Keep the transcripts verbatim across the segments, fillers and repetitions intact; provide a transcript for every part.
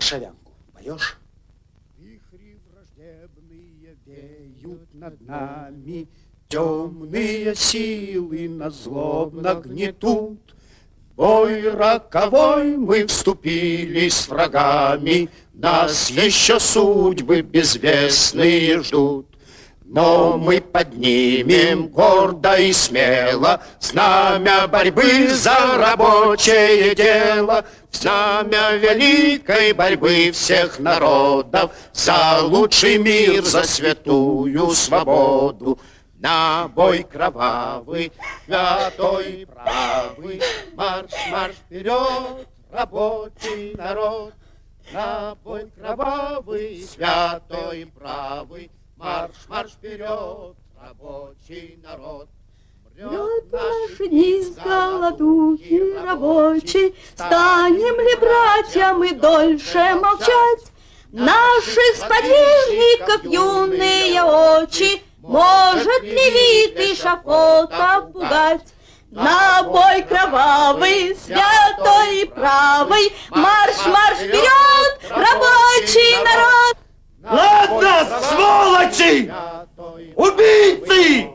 варшавянку поешь? Вихри враждебные веют над нами, темные силы нас злобно гнетут. В бой роковой мы вступили с врагами, нас еще судьбы безвестные ждут. Но мы поднимем гордо и смело знамя борьбы за рабочее дело, знамя великой борьбы всех народов за лучший мир, за святую свободу. На бой кровавый, святой и правый, марш, марш вперед, рабочий народ. На бой кровавый, святой и правый, марш, марш вперед, рабочий народ. Мрет наши дни с голодухи рабочей, станем ли, братья, мы дольше молчать? Наших сподвижников юные очи может ли вид и шафота пугать? На бой кровавый, святой и правый, марш, марш вперед, рабочий народ! Ладно, сволочи! Убийцы!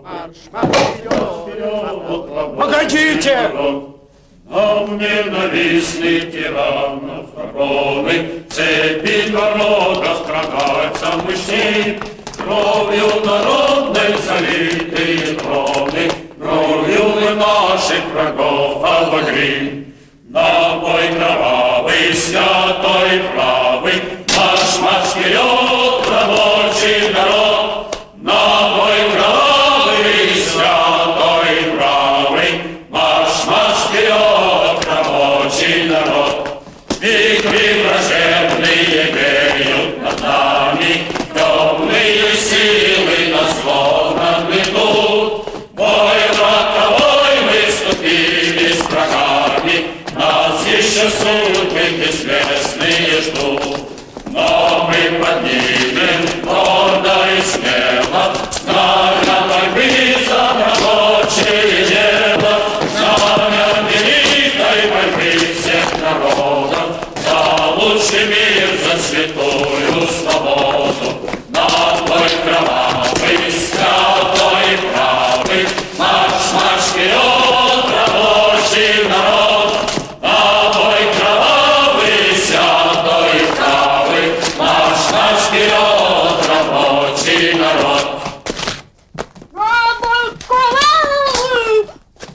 Погодите! Нам ненавистный тиранов короны, цепи дорога страдается мышей, кровью народной залитые троны, кровью мы наших врагов обогрим. На бой кровавый, святой правый, марш, марш вперед, рабочий народ. На бой кровавый, святой правый, марш, марш вперед, рабочий народ. Вихри враждебные веют над нами, темные силы нас словно гнетут. Бой роковой мы вступили с врагами, нас еще судьбы безвестные ждут. Но мы поднимем гордо и смело знамя борьбы за рабочее дело, знамя великой борьбы всех народов за лучший мир, за святую свободу. На бой кровавый, святой и правый, марш, марш вперед, рабочий народ. На бой кровавый, святой и правый, марш, марш вперед, рабочий народ. На бой кровавый,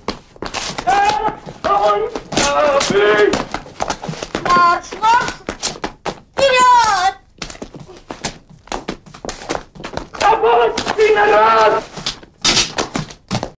марш, марш вперед! Рабочий народ!